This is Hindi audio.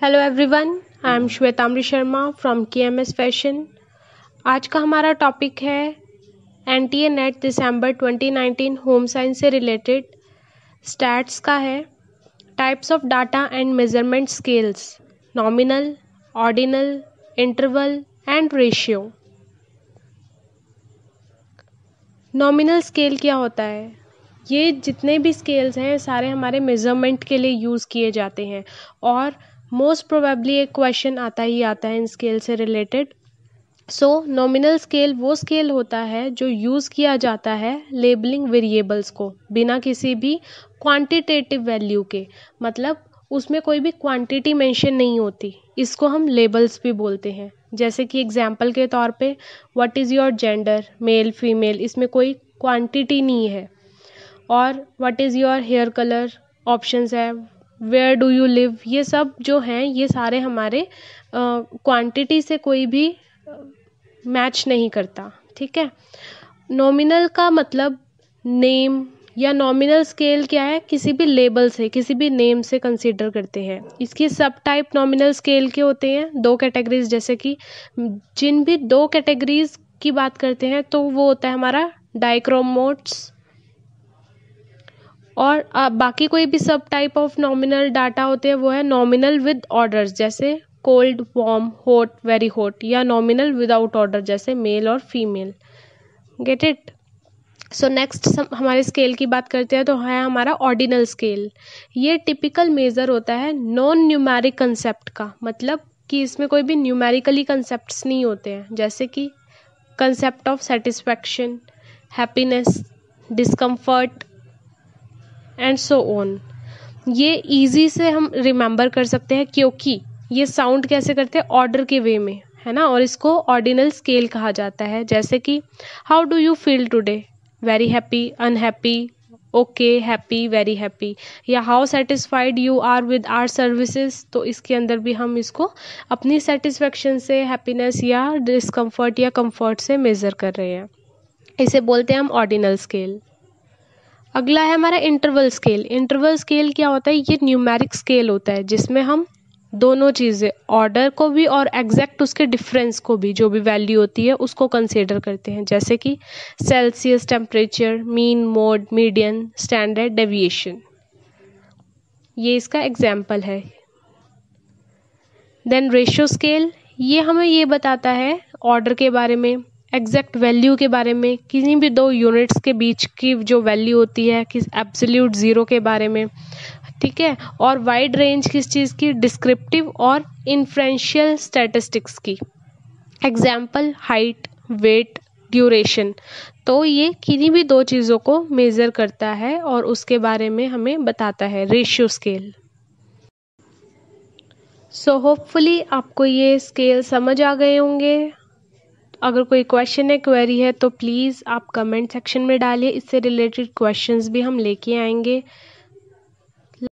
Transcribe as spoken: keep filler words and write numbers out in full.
Hello everyone, I am Shwetamri Sharma from K M S fashion. आज का हमारा टॉपिक है N T A net December twenty nineteen home science से रिलेटेड स्टैट्स का है। Types of data and measurement scales, nominal, ordinal, interval and ratio. Nominal scale क्या होता है? ये जितने भी स्केल्स हैं सारे हमारे मेजरमेंट के लिए यूज़ किए जाते हैं और मोस्ट प्रोबेबली एक क्वेश्चन आता ही आता है इन स्केल से रिलेटेड। सो नॉमिनल स्केल वो स्केल होता है जो यूज़ किया जाता है लेबलिंग वेरिएबल्स को बिना किसी भी क्वांटिटेटिव वैल्यू के, मतलब उसमें कोई भी क्वांटिटी मेंशन नहीं होती। इसको हम लेबल्स भी बोलते हैं। जैसे कि एग्जांपल के तौर पे what is your gender, male female, इसमें कोई क्वांटिटी नहीं है। और what is your hair colour options है, वेयर डू यू लिव, ये सब जो हैं ये सारे हमारे क्वांटिटी से कोई भी मैच नहीं करता। ठीक है। नॉमिनल का मतलब नेम या नॉमिनल स्केल क्या है, किसी भी लेबल से, किसी भी नेम से कंसीडर करते हैं। इसकी सब टाइप नॉमिनल स्केल के होते हैं दो कैटेगरीज। जैसे कि जिन भी दो कैटेगरीज की बात करते हैं तो वो होता है हमारा डाइक्रोम मोड्स, और आ, बाकी कोई भी सब टाइप ऑफ नॉमिनल डाटा होते हैं वो है नॉमिनल विद ऑर्डर्स, जैसे cold, warm, hot, very hot, या नॉमिनल विदाउट ऑर्डर जैसे मेल और female. Get it? So next हमारे स्केल की बात करते हैं तो है हमारा ऑर्डिनल स्केल। ये टिपिकल मेजर होता है नॉन न्यूमेरिक कंसेप्ट का, मतलब कि इसमें कोई भी न्यूमेरिकली कंसेप्ट्स नहीं होते हैं। जैसे कि concept of satisfaction, happiness, discomfort and so on. ये इजी से हम रिमेंबर कर सकते हैं क्योंकि ये साउंड कैसे करते हैं, ऑर्डर के वे में, है ना। और इसको ऑर्डिनल स्केल कहा जाता है। जैसे कि how do you feel today, very happy, unhappy, okay, happy, very happy. या how satisfied you are with our services, तो इसके अंदर भी हम इसको अपनी सेटिस्फेक्शन से, हैप्पीनेस या डिस्कम्फर्ट या कंफर्ट से मेजर कर रहे हैं। इसे बोलते हैं हम ऑर्डिनल स्केल। अगला है हमारा इंटरवल स्केल। इंटरवल स्केल क्या होता है? ये न्यूमेरिक स्केल होता है जिसमें हम दोनों चीज़ें, ऑर्डर को भी और एग्जैक्ट उसके डिफरेंस को भी, जो भी वैल्यू होती है उसको कंसीडर करते हैं। जैसे कि Celsius temperature, mean, mode, median, standard deviation, ये इसका एग्जाम्पल है। देन रेशियो स्केल, ये हमें ये बताता है ऑर्डर के बारे में, एग्जैक्ट वैल्यू के बारे में, किसी भी दो यूनिट्स के बीच की जो वैल्यू होती है, किस एब्सोल्यूट ज़ीरो के बारे में। ठीक है। और वाइड रेंज किस चीज़ की, डिस्क्रिप्टिव और इन्फ्रेंशियल स्टैटिस्टिक्स की। Example height, weight, duration. तो ये किन्हीं भी दो चीज़ों को मेज़र करता है और उसके बारे में हमें बताता है रेशियो स्केल। सो होपफुली आपको ये स्केल समझ आ गए होंगे। अगर कोई क्वेश्चन है, क्वेरी है तो प्लीज़ आप कमेंट सेक्शन में डालिए। इससे रिलेटेड क्वेश्चंस भी हम लेके आएंगे।